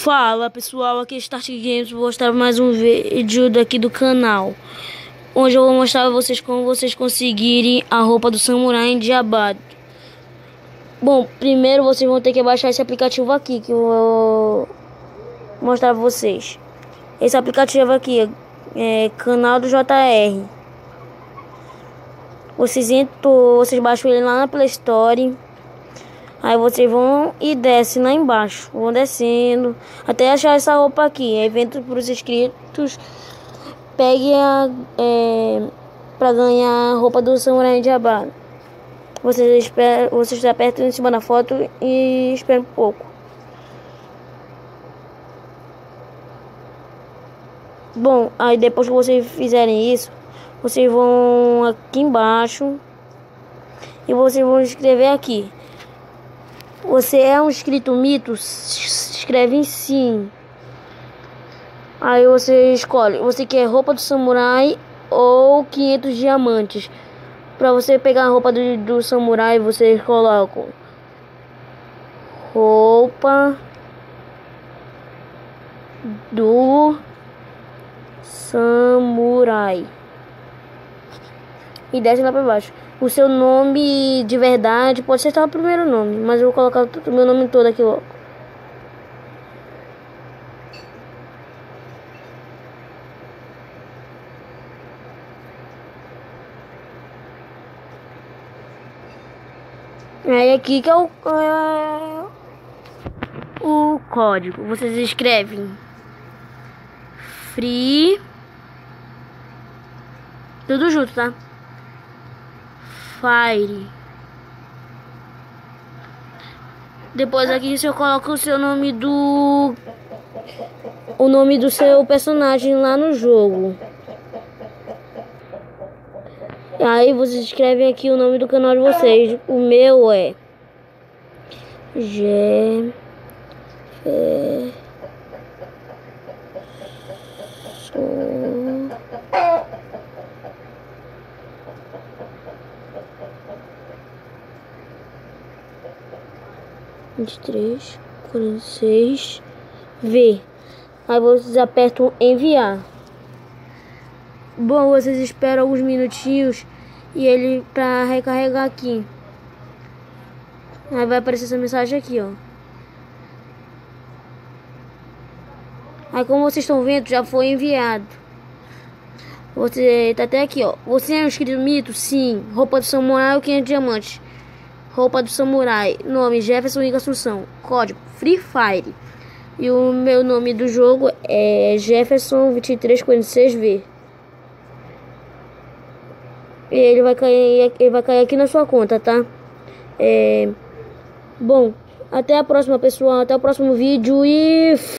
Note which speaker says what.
Speaker 1: Fala pessoal, aqui é Start Games. Vou mostrar mais um vídeo daqui do canal. Hoje eu vou mostrar a vocês como vocês conseguirem a roupa do samurai endiabado. Bom, primeiro vocês vão ter que baixar esse aplicativo aqui que eu vou mostrar pra vocês. Esse aplicativo aqui é canal do JR. Vocês baixam ele lá na Play Store. Aí vocês vão e descem lá embaixo. Vão descendo até achar essa roupa aqui. Aí vem para os inscritos. Pegue para ganhar a roupa do samurai endiabado. Vocês apertam em cima da foto e esperam um pouco. Bom, aí depois que vocês fizerem isso, vocês vão aqui embaixo e vocês vão escrever aqui: você é um inscrito mito? Escreve em sim. Aí você escolhe, você quer roupa do samurai ou 500 diamantes. Para você pegar a roupa do samurai, vocês colocam roupa do samurai e desce lá para baixo. O seu nome de verdade pode ser só o primeiro nome, mas eu vou colocar o meu nome todo aqui logo. Aí aqui que é o código. Vocês escrevem Free, tudo junto, tá? Fire. Depois aqui você coloca o seu nome do seu personagem lá no jogo. Aí vocês escrevem aqui o nome do canal de vocês. O meu é Jefferson 2346 V. Aí vocês apertam enviar. Bom, vocês esperam alguns minutinhos e ele para recarregar aqui. Aí vai aparecer essa mensagem aqui, ó. Aí como vocês estão vendo, já foi enviado. Você tá até aqui, ó. Você é um inscrito mito? Sim. Roupa do samurai ou 500 diamantes? Roupa do samurai. Nome Jefferson Igor Assunção. Código Free Fire. E o meu nome do jogo é Jefferson 2346V. E ele vai cair aqui na sua conta, tá? Bom, até a próxima, pessoal. Até o próximo vídeo e